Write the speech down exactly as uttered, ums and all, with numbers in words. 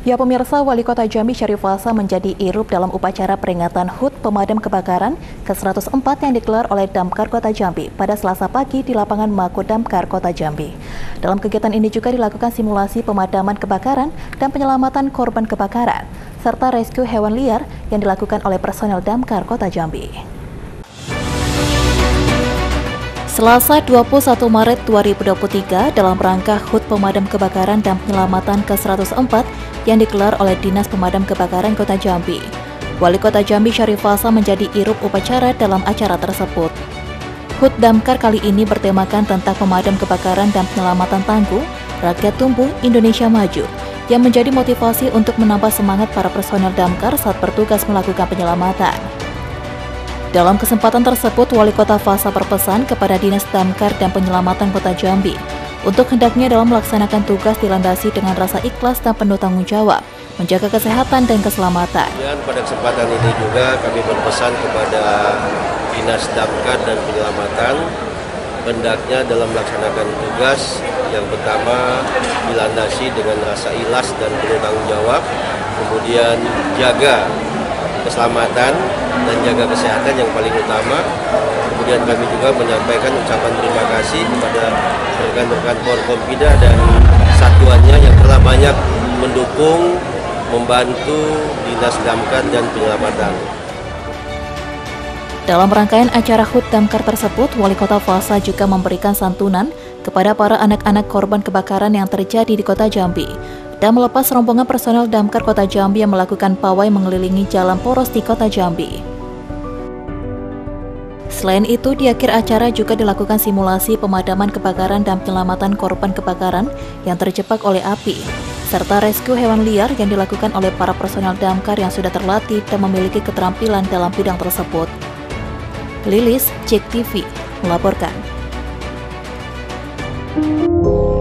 Ya pemirsa, Wali Kota Jambi Syarif Fasa menjadi irup dalam upacara peringatan H U T Pemadam Kebakaran ke seratus empat yang digelar oleh Damkar Kota Jambi pada Selasa pagi di lapangan Mako Damkar Kota Jambi. Dalam kegiatan ini juga dilakukan simulasi pemadaman kebakaran dan penyelamatan korban kebakaran, serta rescue hewan liar yang dilakukan oleh personel Damkar Kota Jambi. Selasa dua puluh satu Maret dua ribu dua puluh tiga dalam rangka H U T Pemadam Kebakaran dan Penyelamatan ke seratus empat yang digelar oleh Dinas Pemadam Kebakaran Kota Jambi. Wali Kota Jambi Syarif Fasa menjadi irup upacara dalam acara tersebut. H U T Damkar kali ini bertemakan tentang pemadam kebakaran dan penyelamatan tangguh, rakyat tumbuh, Indonesia maju, yang menjadi motivasi untuk menambah semangat para personel Damkar saat bertugas melakukan penyelamatan. Dalam kesempatan tersebut, Wali Kota Fasa berpesan kepada Dinas Damkar dan Penyelamatan Kota Jambi untuk hendaknya dalam melaksanakan tugas dilandasi dengan rasa ikhlas dan penuh tanggung jawab, menjaga kesehatan dan keselamatan. Dan pada kesempatan ini juga kami berpesan kepada Dinas Damkar dan Penyelamatan, hendaknya dalam melaksanakan tugas yang pertama dilandasi dengan rasa ikhlas dan penuh tanggung jawab, kemudian jaga keselamatan dan jaga kesehatan yang paling utama. Kemudian kami juga menyampaikan ucapan terima kasih kepada rekan-rekan Forkompida dan satuannya yang telah banyak mendukung, membantu Dinas Damkar dan Penyelamatan. Dalam rangkaian acara H U T Damkar tersebut, Wali Kota Fasa juga memberikan santunan kepada para anak-anak korban kebakaran yang terjadi di Kota Jambi dan melepas rombongan personel Damkar Kota Jambi yang melakukan pawai mengelilingi jalan poros di Kota Jambi. Selain itu, di akhir acara juga dilakukan simulasi pemadaman kebakaran dan penyelamatan korban kebakaran yang terjebak oleh api, serta rescue hewan liar yang dilakukan oleh para personel Damkar yang sudah terlatih dan memiliki keterampilan dalam bidang tersebut. Lilis, Cek T V, melaporkan.